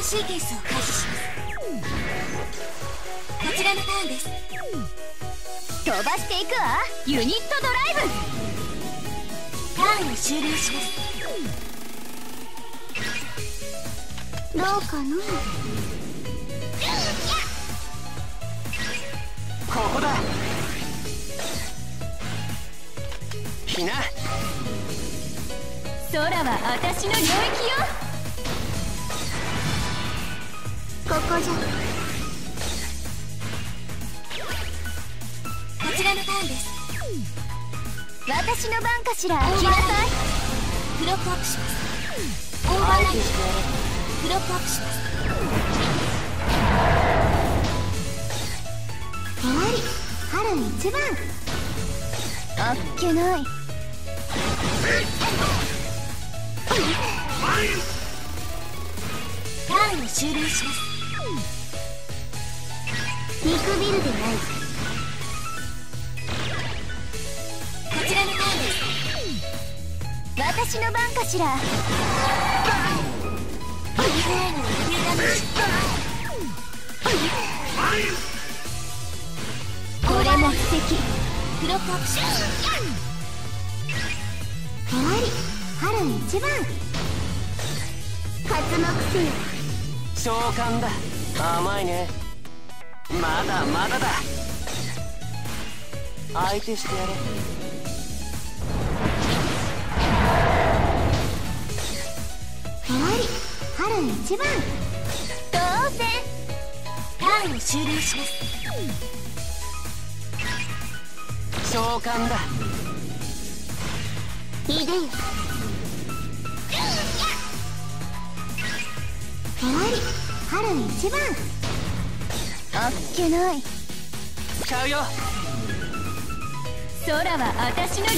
ンシーケンスを開始します。こちらのターンです。 飛ばしていくわ。ユニットドライブ。 ターンを終了します。 どうかな。 ここだ。ひな。 空は私の領域よ。ここじゃ。 こちらのターンです。 私の番かしら。来なさい。 フロップアップします。オーバーライト。フロップアップします。 終わり。春一番。あっけない。 ターンを終了します。 見くびるでない。 こちらのターンです。 私の番かしら。 右側の急ダメージ。 これも素敵。 フロップアップします。 終わり。春一番。活目せよ。 召喚だ。甘いね。まだまだだ。相手してやれ。 終わり。春一番。当然。 ターンを終了します。 召喚だ。 いでよ。終わり。春一番。あっけない。 使うよ。 空は私の領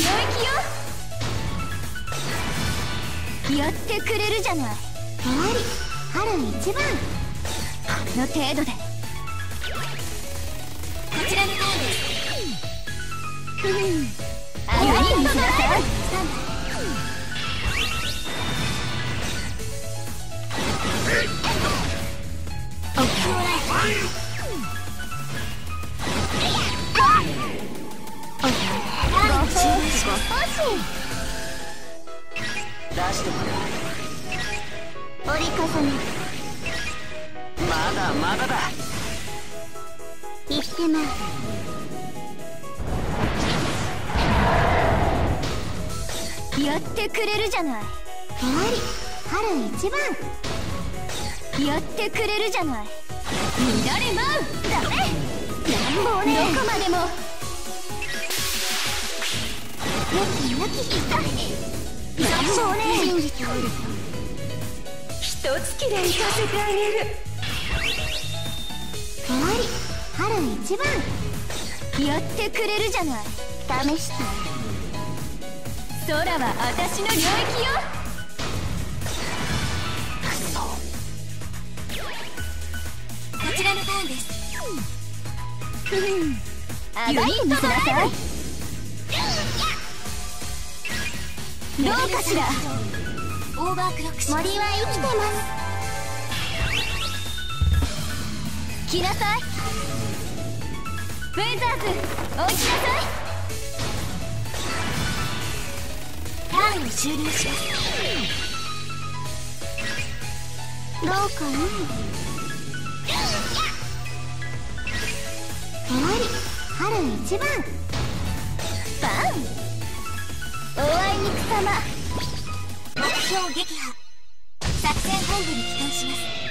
域よ。やってくれるじゃない。終わり。春一番。この程度で。 こちらのターンです。 ふん。あらに見せなさい。 スタンバイ。オッキオライト。ターンを終了します。 出してくれ。 折り重ね。 まだまだだ。 言ってまう。やってくれるじゃない。終わり。春一番。やってくれるじゃない。乱れまう。ダメ。乱暴ね。どこまでも。よきよき。痛い。乱暴ね。真実を一つきれいさせてあげる。終わり。春一番。やってくれるじゃない。試して。空は私の領域よ。 こちらのターンです。 ふん。あがい見せなさい。どうかしら。 オーバークロックします。 森は生きてます。来なさい。ウェザーズ、落ちなさい。 ターンを終了します。 どうかな。終わり。春一番。バン。おあいにくさま。 目標撃破。作戦本部に帰還します。